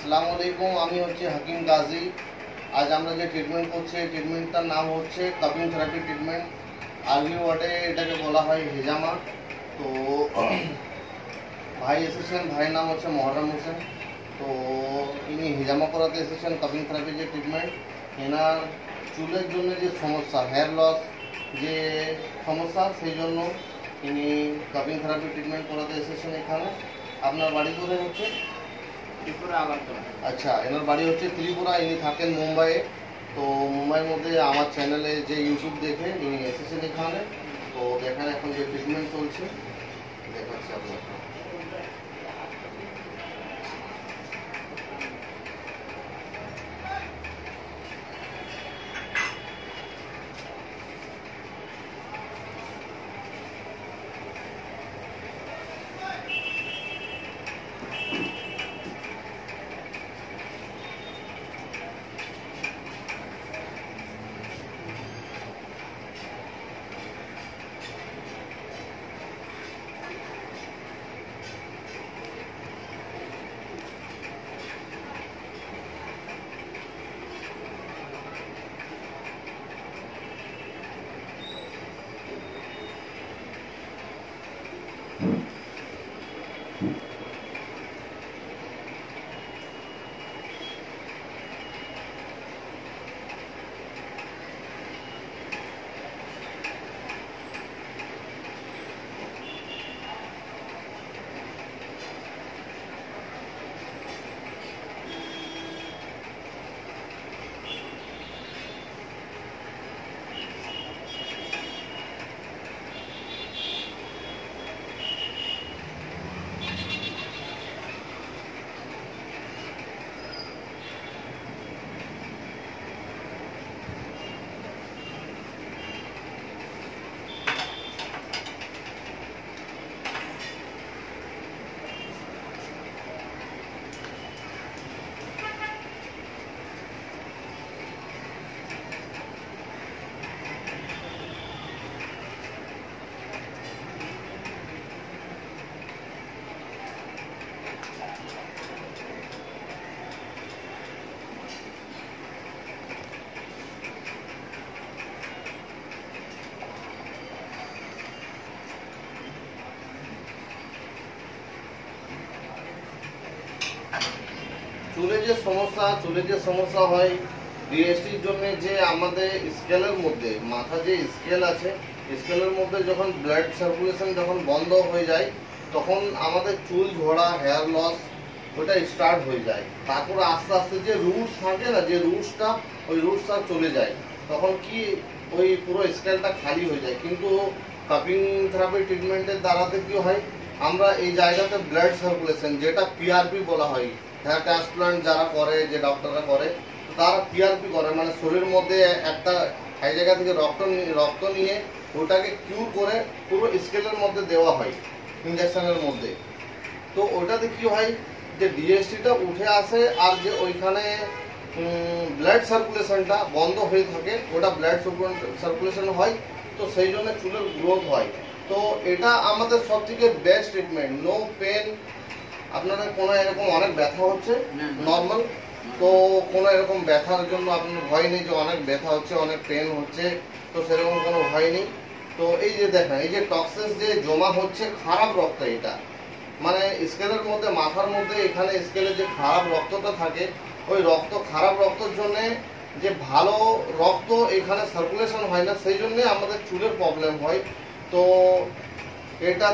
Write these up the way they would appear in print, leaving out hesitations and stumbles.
আসসালামু আলাইকুম। আমি হচ্ছে হাকিম কাজী। আজ আমরা যে ট্রিটমেন্ট করছি এই ট্রিটমেন্টটার নাম হচ্ছে কাপিং থেরাপি ট্রিটমেন্ট। আর্মি ওয়ার্ডে এটাকে বলা হয় হিজামা। তো ভাই এসেছেন, ভাইয়ের নাম হচ্ছে মহরম হোসেন। তো ইনি হিজামা করাতে এসেছেন। কাপিং থেরাপি যে ট্রিটমেন্ট, এনার চুলের জন্য যে সমস্যা, হেয়ার লস যে সমস্যা, সেই জন্য ইনি কাপিং থেরাপি ট্রিটমেন্ট করাতে এসেছেন এখানে। আপনার বাড়ি কোথায় হচ্ছে? আচ্ছা, এনার বাড়ি হচ্ছে ত্রিপুরা, ইনি থাকেন মুম্বাইয়ে। তো মুম্বাইয়ের মধ্যে আমার চ্যানেলে যে ইউটিউব দেখে ইনি এসেছেন এখানে। তো দেখেন এখন যে ট্রিটমেন্ট চলছে দেখাচ্ছি আপনাকে। চুলে যে সমস্যা হয় ডিএসটির জন্য, যে আমাদের স্কেলের মধ্যে, মাথা যে স্কেল আছে, স্কেলের মধ্যে যখন ব্লাড সার্কুলেশন যখন বন্ধ হয়ে যায় তখন আমাদের চুল ঝরা, হেয়ার লস ওটা স্টার্ট হয়ে যায়। তারপর আস্তে আস্তে যে রুটস থাকে না, যে রুটসটা, ওই রুটসটা চলে যায়, তখন কি ওই পুরো স্কেলটা খালি হয়ে যায়। কিন্তু কাপিং থেরাপি ট্রিটমেন্টের দ্বারাতে কি হয়, আমরা এই জায়গাতে ব্লাড সার্কুলেশন, যেটা পিআরপি বলা হয়, হেয়ার ট্রান্সপ্লান্ট যারা করে, যে ডক্টররা করে, তারা পিআরপি করে, মানে শরীরের মধ্যে একটা এই জায়গা থেকে রক্ত নিয়ে ওটাকে কিউর করে পুরো স্কেলের মধ্যে দেওয়া হয় ইঞ্জেকশনের মধ্যে। তো ওটাতে কি হয়, যে ডিএসটিটা উঠে আসে, আর যে ওইখানে ব্লাড সার্কুলেশনটা বন্ধ হয়ে থাকে, ওটা ব্লাড সার্কুলেশন হয়, তো সেই জন্য চুলের গ্রোথ হয়। তো এটা আমাদের সব থেকে বেস্ট ট্রিটমেন্ট। No pen. আপনাদের কোনো এরকম অনেক ব্যথা হচ্ছে নর্মাল, তো কোনো এরকম ব্যথার জন্য আপনার ভয় নেই যে অনেক ব্যথা হচ্ছে, অনেক পেন হচ্ছে, তো সেরকম কোনো ভয় নেই। তো এই যে দেখেন, এই যে টক্সিস যে জমা হচ্ছে, খারাপ রক্ত, এটা মানে স্কেলের মধ্যে, মাথার মধ্যে এখানে স্কেলে যে খারাপ রক্তটা থাকে, ওই খারাপ রক্তর জন্যে যে ভালো রক্ত এখানে সার্কুলেশন হয় না, সেই জন্যে আমাদের চুলের প্রবলেম হয়। তো এটা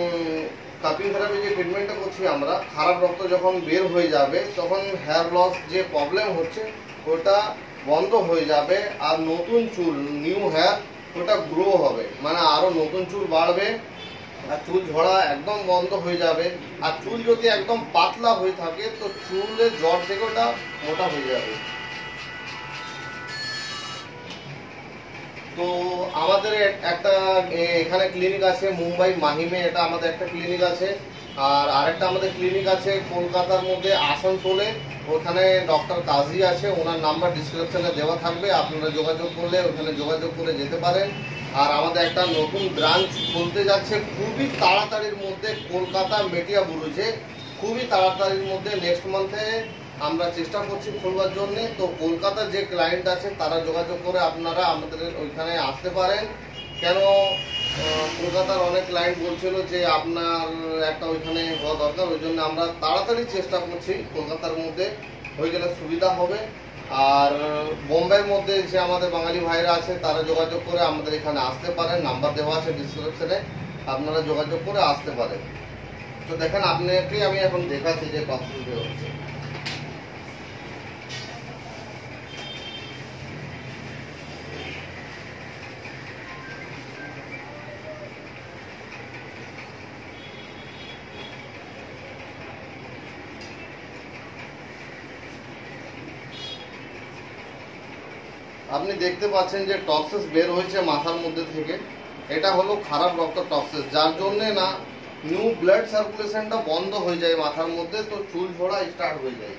কাপিং থেরাপি যে ট্রিটমেন্টটা করছি আমরা, খারাপ রক্ত যখন বের হয়ে যাবে তখন হেয়ার লস যে প্রবলেম হচ্ছে ওটা বন্ধ হয়ে যাবে, আর নতুন চুল, নিউ হেয়ার, ওটা গ্রো হবে, মানে আরো নতুন চুল বাড়বে, আর চুল ঝরা একদম বন্ধ হয়ে যাবে। আর চুল যদি একদম পাতলা হয়ে থাকে তো চুলের জড় থেকে ওটা মোটা হয়ে যাবে। তো আমাদের একটা এখানে ক্লিনিক আছে মুম্বাই মাহিমে, এটা আমাদের একটা ক্লিনিক আছে। আর আরেকটা আমাদের ক্লিনিক আছে কলকাতার মধ্যে আসানসোলে, ওখানে ডক্টর কাজী আছে, ওনার নাম্বার ডিসক্রিপশনে দেওয়া থাকবে, আপনারা যোগাযোগ করলে ওখানে যোগাযোগ করে যেতে পারেন। আর আমাদের একটা নতুন ব্রাঞ্চ খুলতে যাচ্ছে খুবই তাড়াতাড়ির মধ্যে, কলকাতা মেটিয়া বুরুজে, খুবই তাড়াতাড়ির মধ্যে, নেক্সট মান্থে আমরা চেষ্টা করছি খুলবার জন্য। তো কলকাতার যে ক্লায়েন্ট আছে তারা যোগাযোগ করে আপনারা আমাদের ওইখানে আসতে পারেন। কেন কলকাতার অনেক ক্লায়েন্ট বলছিল যে আপনার একটা ওইখানে হওয়া দরকার, ওই জন্য আমরা তাড়াতাড়ি চেষ্টা করছি কলকাতার মধ্যে হয়ে গেলে সুবিধা হবে। আর বোম্বের মধ্যে যে আমাদের বাঙালি ভাইরা আছে তারা যোগাযোগ করে আমাদের এখানে আসতে পারেন, নাম্বার দেওয়া আছে ডিসক্রিপশনে, আপনারা যোগাযোগ করে আসতে পারেন। তো দেখেন আপনাকে আমি এখন দেখাচ্ছি যে টক্সিন বের হচ্ছে। আপনি দেখতে পাচ্ছেন যে টক্সিস বের হয়েছে মাথার মধ্যে থেকে। এটা হলো খারাপ রক্ত টক্সিস, যার জন্য না নিউ ব্লাড সার্কুলেশনটা বন্ধ হয়ে যায় মাথার মধ্যে, তো চুল ঝরা স্টার্ট হয়ে যায়।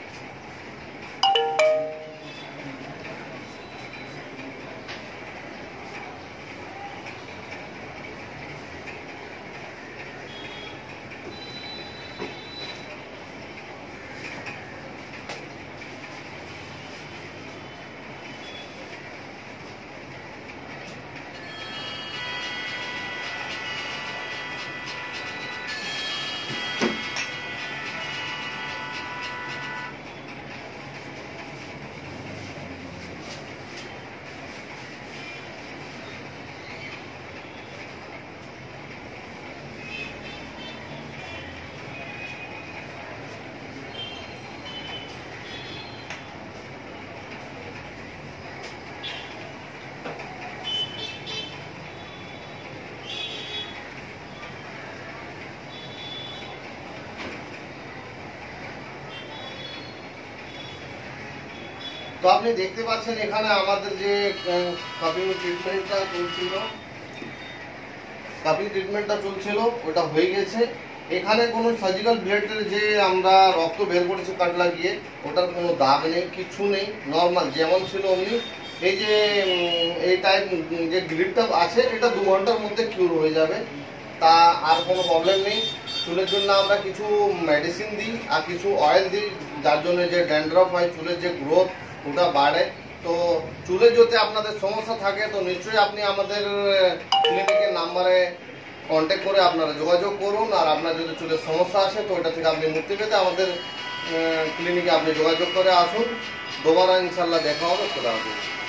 তো আপনি দেখতে পাচ্ছেন এখানে আমাদের যে কাপিং ট্রিটমেন্টটা চলছিল ওটা হয়ে গেছে। এখানে কোনো সার্জিক্যাল ব্লেডের যে আমরা রক্ত বের করেছি কাট লাগিয়ে, ওটার কোনো দাগ নেই, কিছু নেই, নর্মাল যেমন ছিল অমনি। এই যে এই টাইপ যে গ্রিপটা আছে এটা 2 ঘন্টার মধ্যে কিউর হয়ে যাবে, তা আর কোনো প্রবলেম নেই। চুলের জন্য আমরা কিছু মেডিসিন দিই আর কিছু অয়েল দিই, যার জন্য যে ড্যান্ড্রফ হয়, চুলের যে গ্রোথ ওটা বাড়ে। তো চুলে যদি আপনাদের সমস্যা থাকে তো নিশ্চয়ই আপনি আমাদের ক্লিনিকের নাম্বারে কন্ট্যাক্ট করে আপনারা যোগাযোগ করুন। আর আপনার যদি চুলের সমস্যা আসে তো ওটা থেকে আপনি মুক্তি পেতে আমাদের ক্লিনিকে আপনি যোগাযোগ করে আসুন। দোবারা ইনশাল্লাহ দেখা হবে। খোদা হাফেজ।